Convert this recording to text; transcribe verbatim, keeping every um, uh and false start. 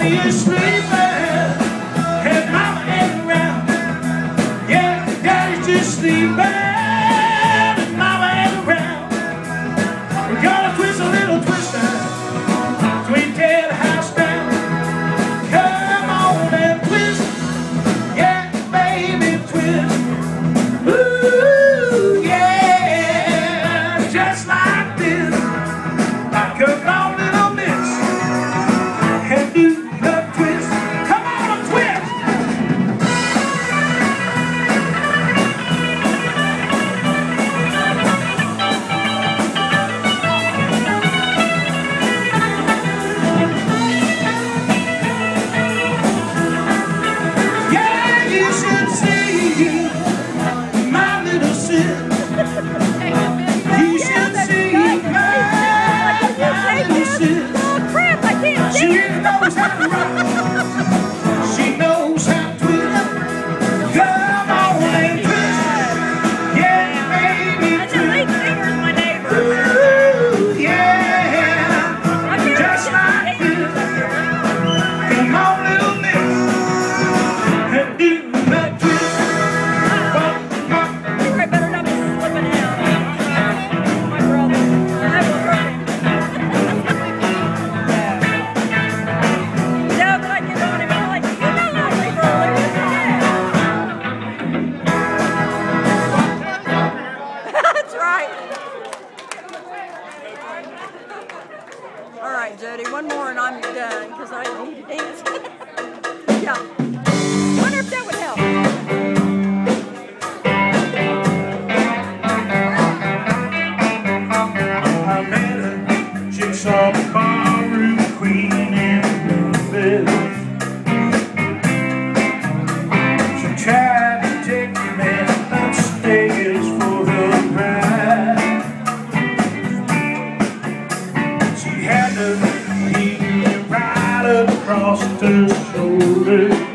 Daddy is sleeping, and Mama ain't around. Yeah, Daddy's just sleeping, and Mama ain't around. We're gonna twist a little twister so we can tear the house down. Come on and twist, yeah, baby, twist. Ooh, yeah, just like this. Like a long little miss, and do the twist. Come on and twist. Yeah, you should see my little sis. You should see my little sis. She knows how to rock. She knows how to twist. Come on and twist. Yeah, baby, twist. Ooh, yeah. Just like this. Come on, little miss, and do that twist. Walk, walk. All right, Jody, one more and I'm done because I need to dance. Yeah. Wonder if that would help. I met a jigsaw barroom queen in Louisville. She tried to take me upstairs for her ride. She had to lean me right across her shoulder.